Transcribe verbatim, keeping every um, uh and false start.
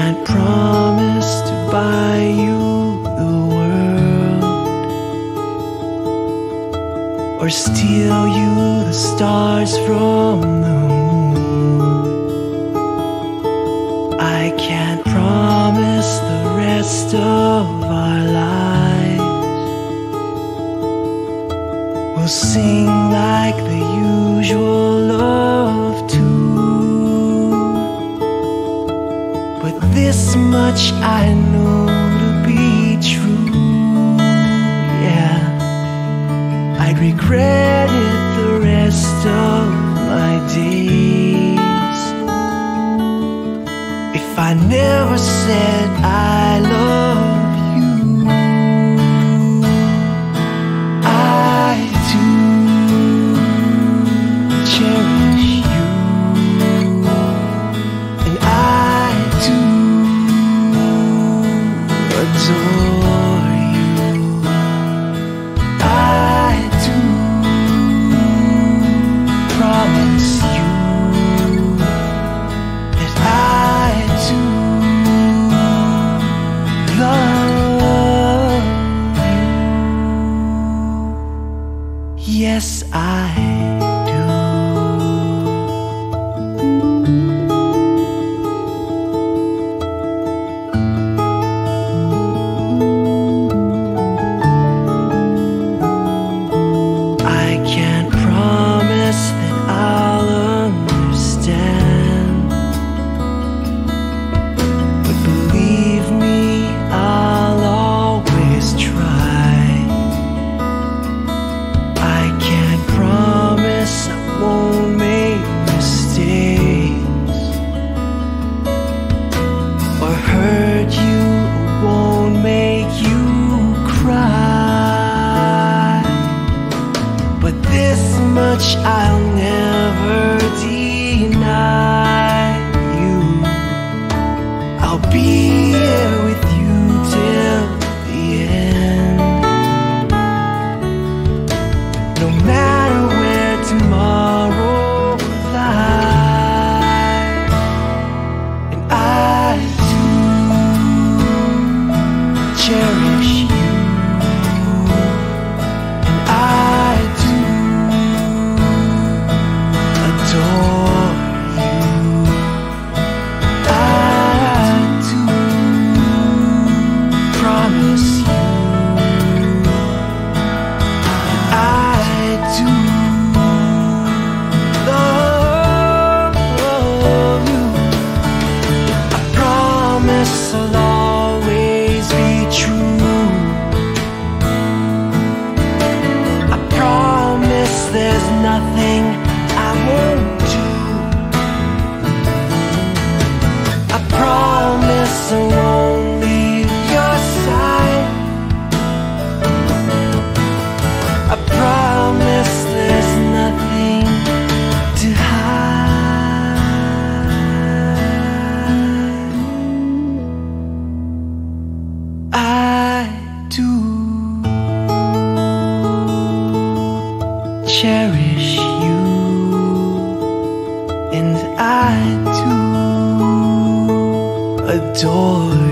can't promise to buy you the world or steal you the stars from the moon. I can't promise the rest of our lives. We'll sing like the usual love tune, but this much I know to be true. Yeah, I'd regret it the rest of my days if I never said I love you. I do cherish you, and I do adore you. I do promise you that I do love you. Yes, I do. I can't promise that I'll understand, but believe me, I'll always try. I can't promise I won't make mistakes or hurt you or won't make you cry, but this much I'll never deny you. I'll be here with you till the end, no matter where tomorrow lies. And I do cherish you, and I do adore you. I do promise you that I do love you. I promise I'll always be true. I promise there's nothing I won't do. I promise I won't leave your side. I promise there's nothing to hide. I do cherish you, and I do adore